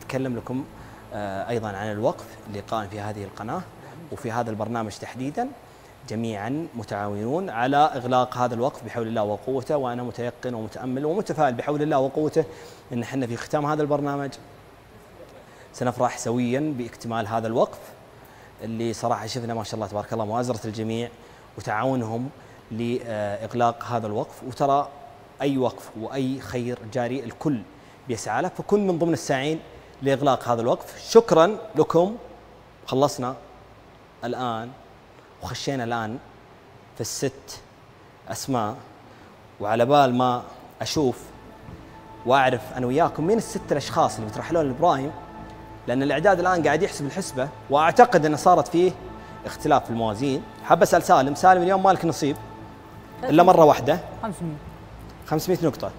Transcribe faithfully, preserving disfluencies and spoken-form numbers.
نتكلم لكم أيضا عن الوقف اللي قائم في هذه القناة وفي هذا البرنامج تحديدا. جميعا متعاونون على إغلاق هذا الوقف بحول الله وقوته، وأنا متيقن ومتأمل ومتفائل بحول الله وقوته أن احنا في ختام هذا البرنامج سنفرح سويا باكتمال هذا الوقف اللي صراحة شفنا ما شاء الله تبارك الله مؤازرة الجميع وتعاونهم لإغلاق هذا الوقف. وترى أي وقف وأي خير جاري الكل بيسعى له، فكن من ضمن الساعين لإغلاق هذا الوقف. شكرا لكم. خلصنا الآن وخشينا الآن في الست أسماء، وعلى بال ما أشوف وأعرف أنا وياكم مين الست الأشخاص اللي بترحلون لإبراهيم، لأن الإعداد الآن قاعد يحسب الحسبة وأعتقد أن صارت فيه اختلاف في الموازين. حاب أسأل سالم، سالم اليوم مالك نصيب إلا مرة واحدة، خمسمية خمسمئة نقطة.